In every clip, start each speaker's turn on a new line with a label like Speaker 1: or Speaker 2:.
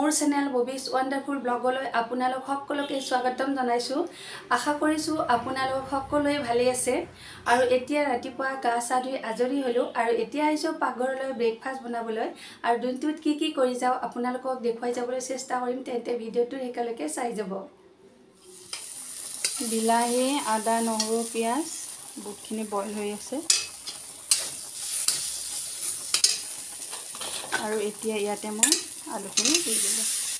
Speaker 1: মোৰ চেনেল ববিজ ওয়ান্ডাৰফুল ব্লগলৈ আপোনালোক সকলোকে স্বাগতম জনাইছো। আশা কৰিছো আপোনালোক সকলোৱে ভালে আছে আৰু এতিয়া ৰাতিপুৱা গা চা ধুই আজৰি হলো আৰু এতিয়া আহিছো পাকঘৰলৈ ব্ৰেকফাষ্ট বনাবলৈ আৰু দিনটোত কি কৰি যাও আপোনালোকক দেখুৱাই যাবলৈ চেষ্টা কৰিম। তেন্তে ভিডিওটো একেলগে চাই যাব। বিলাহী, আদা, নহৰু, পিয়াজ বহুতখিনি বইল হৈ আছে আৰু এতিয়া ইয়াতে মই আলুখিনি দি দিলো।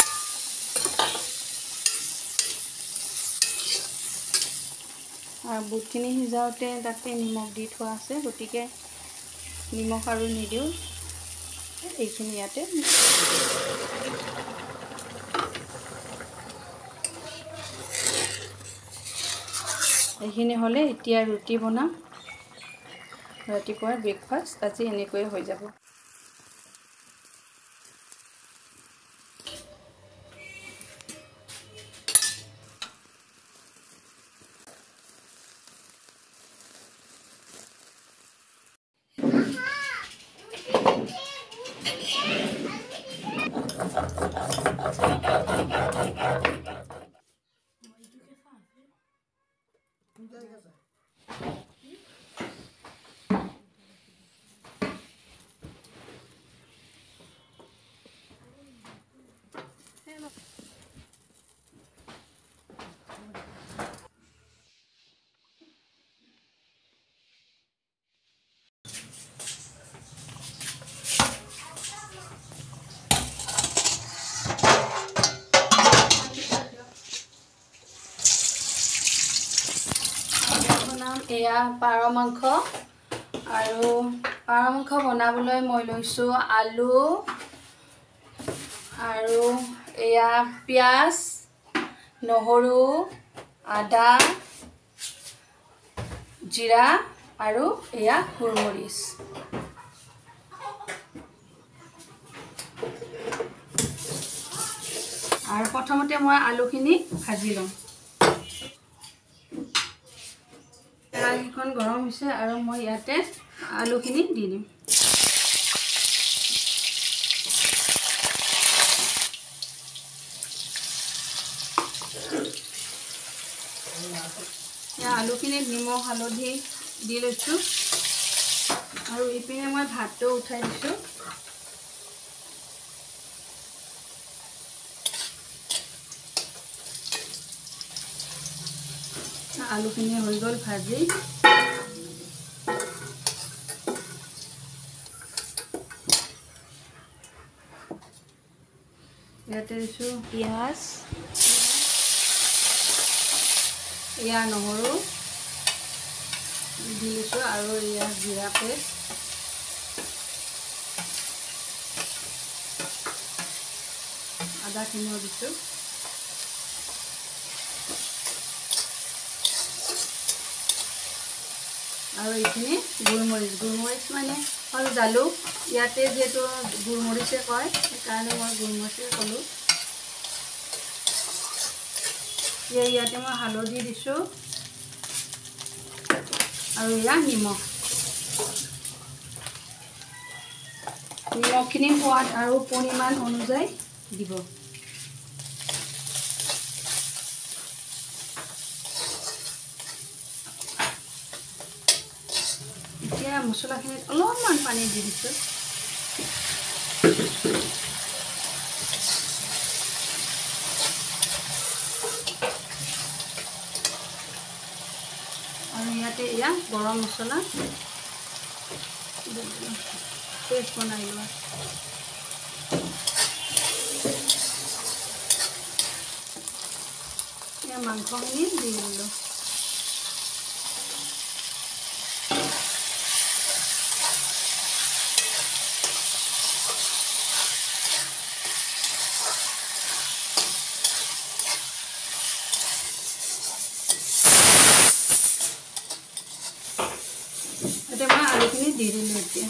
Speaker 1: আৰু বুটখিনি সিজাওতে তাতে নিমখ দি থোৱা আছে, গতিকে নিমখ আৰু নিদিওঁ, এইখিনি ইয়াতে এইখিনি হ'লে এতিয়া ৰুটি বনাম। ৰাতিপুৱাৰ ব্ৰেকফাষ্ট আজি এনেকৈয়ে হৈ যাব। এয়া পাৰ মাংস আৰু পাৰ মাংস বনাবলৈ মই লৈছো আলু আৰু এয়া পিয়াজ, নহৰু, আদা, জিৰা আৰু এয়া গোলমৰিচ। আৰু প্ৰথমতে মই আলুখিনি ভাজি লম। কেৰাহীখন গৰম হৈছে আৰু মই ইয়াতে আলুখিনি দি দিম। আলুখিনিত নিমখ হালধি দি লৈছোঁ আৰু ইপিনে মই ভাতটো উঠাই দিছোঁ। আলুখিনি হৈ গ'ল ভাজি। ইয়াতে দিছোঁ পিঁয়াজ, এয়া নহৰু দি দিছোঁ আৰু এয়া জিৰা পেষ্ট, আদাখিনিও দিছোঁ আৰু এইখিনি গোলমৰিচ মানে হ'ল জালুক। ইয়াতে যিহেতু গোলমৰিচে কয় সেইকাৰণে মই গোলমৰিচে ক'লোঁ। ইয়াতে মই হালধি দিছোঁ আৰু এয়া নিমখখিনি সোৱাদ আৰু পৰিমাণ অনুযায়ী দিব। এতিয়া মছলাখিনিত অলপমান পানী দি দিছোঁ। আৰু ইয়াতে এয়া গৰম মছলা পেষ্ট বনাই লোৱা। এয়া মাংসখিনি দি দিলোঁ। এতিয়া মই আলুখিনি দি দিলোঁ। এতিয়া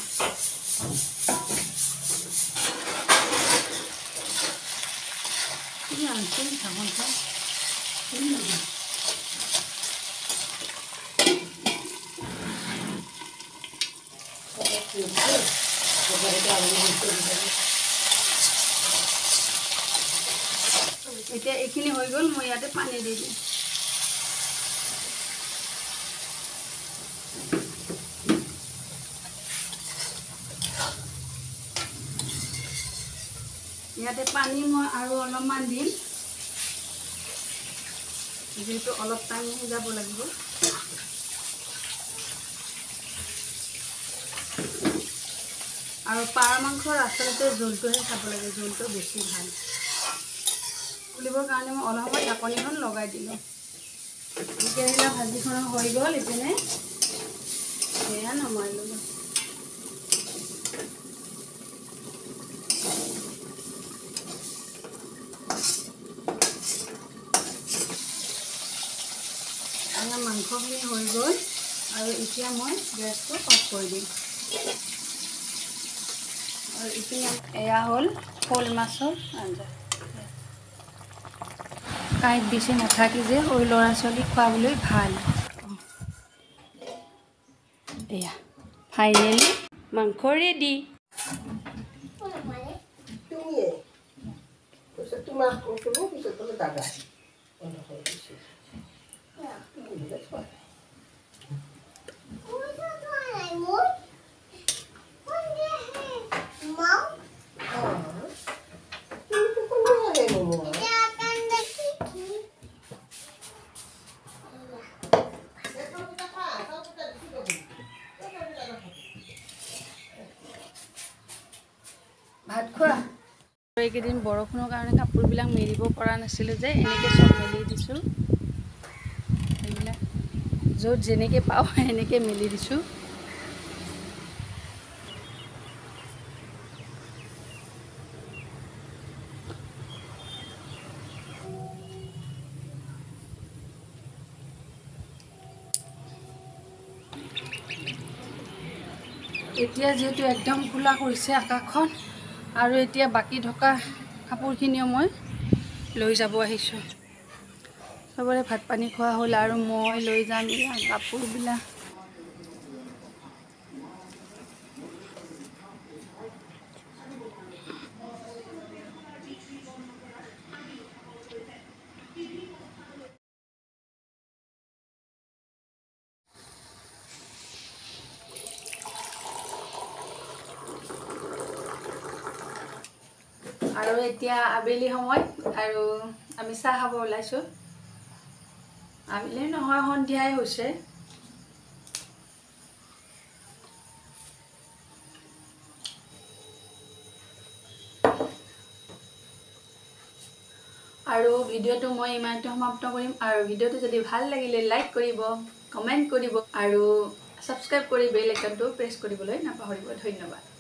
Speaker 1: এতিয়া এইখিনি হৈ গ'ল মই ইয়াতে পানী দি দিম ইয়াতে পানী মই আৰু অলপমান দিম যেহেতু অলপ টাইম সিজাব লাগিব আৰু পাৰ মাংসৰ আচলতে জোলটোহে খাব লাগে জোলটো বেছি ভাল ফুলিবৰ কাৰণে মই অলপ সময় ঢাকনিখন লগাই দিলোঁ কেৰেলা ভাজিখন হৈ গ'ল ইপিনে সেয়া নমাই ল'লোঁ মাংসখিনি হৈ গ'ল আৰু এতিয়া মই গেছটো অফ কৰি দিম আৰু ইপিনে এয়া হ'ল শ'ল মাছৰ আঞ্জা কাঁইট বেছি নাথাকি যে সৰু ল'ৰা ছোৱালীক খুৱাবলৈ ভাল এয়া ফাইনেলি মাংস ৰেডি ভাত খোৱা এইকেইদিন বৰষুণৰ কাৰণে কাপোৰবিলাক মেলিব পৰা নাছিলোঁ যে এনেকৈ চব মেলি দিছোঁ এইবিলাক য'ত যেনেকৈ পাওঁ এনেকৈ মেলি দিছোঁ এতিয়া যেহেতু একদম খোলা কৰিছে আকাশখন আৰু এতিয়া বাকী থকা কাপোৰখিনিও মই লৈ যাব আহিছোঁ চবৰে ভাত পানী খোৱা হ'ল আৰু মই লৈ যাম ইয়াৰ কাপোৰবিলাক আৰু এতিয়া আবেলি সময় আৰু আমি চাহ খাব ওলাইছোঁ আবেলি নহয় সন্ধিয়াই হৈছে আৰু ভিডিঅ'টো মই ইমানতে সমাপ্ত কৰিম আৰু ভিডিঅ'টো যদি ভাল লাগিলে লাইক কৰিব কমেণ্ট কৰিব আৰু সাবস্ক্ৰাইব কৰি বেল আইকনটো প্ৰেছ কৰিবলৈ নাপাহৰিব ধন্যবাদ